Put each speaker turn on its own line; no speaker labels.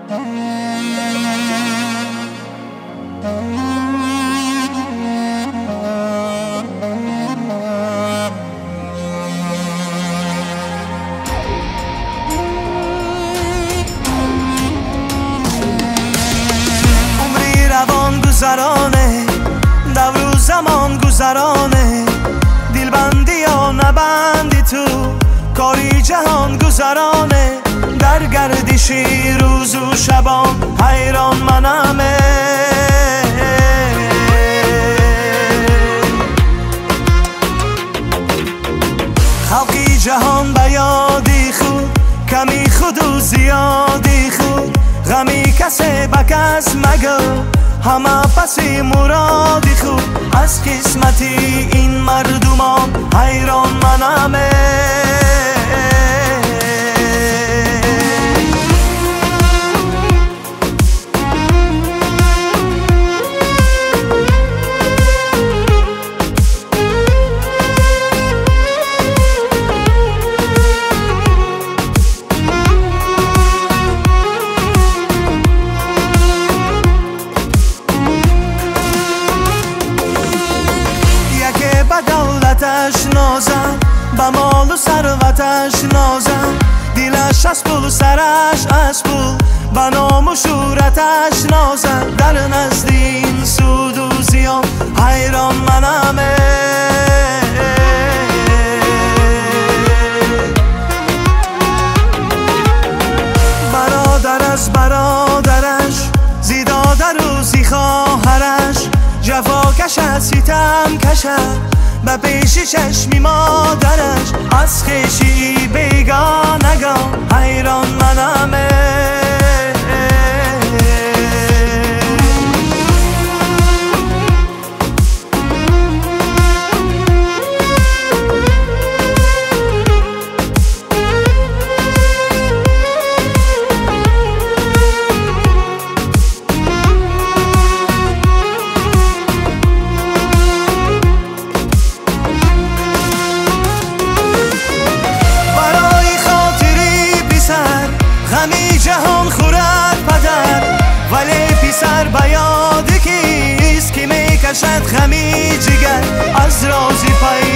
عمری روان گذرانه، دور زمان گذرانه، دلبندی یا نبندی تو کاری جهان گذرانه، در گردشی روز و شبان حیران منمه. خلقی جهان به یادی خود، کمی خود و زیادی خود، غمی کسی به کس مگو، همه پسی مرادی خود، از قسمتی این مردمان حیران منمه. دولتش نازم، به مال و ثروتش نازم، دلش از پول سرش از پول، به نام و شهرتش نازم، در نزد این سود و زیان حیران منمه. برادر از برادرش، زیدادر و زی خواهرش، جفا کشد ستم کشد به پیش چشمی مادرش، از خویشی بیگانگان حیران منمه. جهان خورد پدر، ولی پیسر به یاد کیست که میکشد غمی جگر، از رازی پی